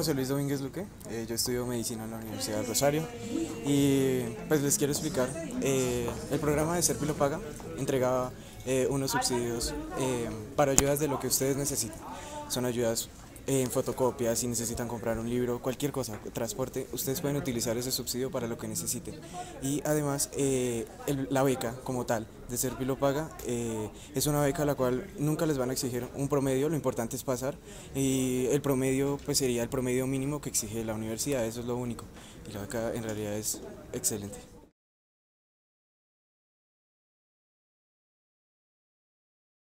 José Luis Domínguez Luque, yo estudio medicina en la Universidad del Rosario y pues les quiero explicar, el programa de Serpi lo Paga entrega unos subsidios para ayudas de lo que ustedes necesiten. Son ayudas en fotocopias, si necesitan comprar un libro, cualquier cosa, transporte, ustedes pueden utilizar ese subsidio para lo que necesiten. Y además, la beca como tal de Serpi lo Paga es una beca a la cual nunca les van a exigir un promedio, lo importante es pasar, y el promedio pues sería el promedio mínimo que exige la universidad, eso es lo único, y la beca en realidad es excelente.